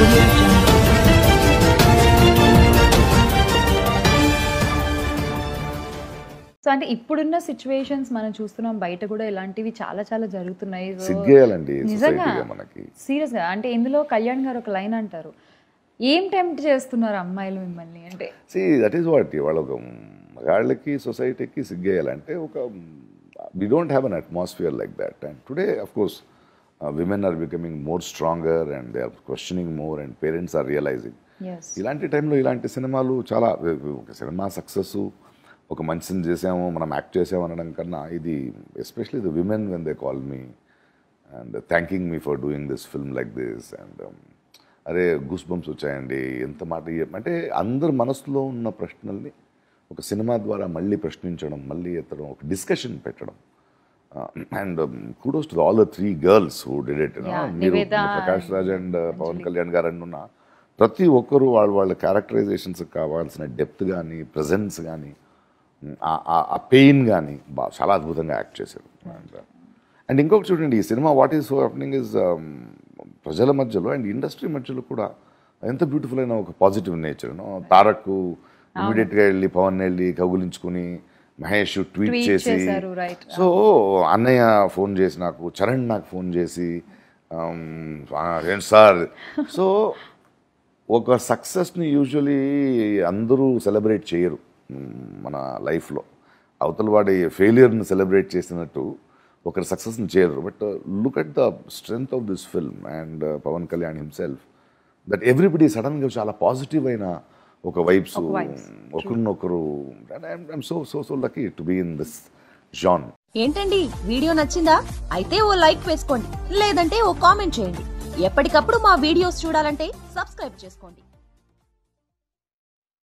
Audio Jungle. So అంటే ఇప్పుడున్న situations మనం చూస్తున్నాం, బయట కూడా ఇలాంటివి చాలా చాలా జరుగుతున్నాయి. సిగ్గేయాలండి నిజంగా సొసైటీగా మనకి. సీరియస్గా అంటే ఇందులో కళ్యాణ్ గారు ఒక లైన్ అంటారు, ఏం టెంప్ట్ చేస్తున్నారు అమ్మాయిలు మిమ్మల్ని అంటే. దట్ ఈస్ వాట్ వాళ్ళ ఒక మగాళ్ళకి సొసైటీకి సిగ్గేయాలంటే ఒక we don't have an atmosphere like that, and today of course women are becoming more stronger and they are questioning more and parents are realizing. Yes. ఇలాంటి టైంలో ఇలాంటి సినిమాలు చాలా, ఒక సినిమా సక్సెస్, ఒక మంచి సినిమా చేసాము మనం యాక్ట్ చేసాము అనడం కన్నా ఇది especially the women when they call me and thanking me for doing this film like this and అరే గూస్ బంప్స్ వచ్చాయండి ఎంత మాట అంటే అందరు మనసులో ఉన్న ప్రశ్నల్ని ఒక సినిమా ద్వారా మళ్ళీ ప్రశ్నించడం, మళ్ళీ ఎత్తడం, ఒక డిస్కషన్ పెట్టడం. And kudos to all the 3 girls who did it. మీరు ప్రకాష్ రాజ్ అండ్ పవన్ కళ్యాణ్ గారు అన్న ప్రతి ఒక్కరు వాళ్ళ క్యారెక్టరైజేషన్స్ కావాల్సిన డెప్త్ కానీ, ప్రజెన్స్ కానీ, ఆ పెయిన్ కానీ చాలా అద్భుతంగా యాక్ట్ చేశారు. అండ్ ఇంకొకటి చూడండి, ఈ cinema what is so happening is ప్రజల మధ్యలో అండ్ ఇండస్ట్రీ మధ్యలో కూడా ఎంత బ్యూటిఫుల్ అయిన ఒక పాజిటివ్ నేచర్. తారక్ ఇమీడియట్గా వెళ్ళి పవన్ వెళ్ళి కౌగులించుకుని, మహేష్ ట్వీట్ చేసి, సో అన్నయ్య ఫోన్ చేసి నాకు, చరణ్ నాకు ఫోన్ చేసి ఏంటి సార్. సో ఒక సక్సెస్ని యూజువలీ అందరూ సెలబ్రేట్ చేయరు మన లైఫ్లో. అవతల వాడి ఫెయిలియర్ని సెలబ్రేట్ చేసినట్టు ఒకరి సక్సెస్ని చేయరు. But look at the strength of this film and Pawan Kalyan himself, that everybody సడన్గా చాలా పాజిటివ్ అయిన ఒక వైబ్స్ ఒకరినొకరు. I'm so lucky to be in this zone. ఏంటండి వీడియో నచ్చిందా? అయితే ఓ లైక్ వేసుకోండి, లేదంటే ఓ కామెంట్ చేయండి. ఎప్పటికప్పుడు మా వీడియోస్ చూడాలంటే సబ్స్క్రైబ్ చేసుకోండి.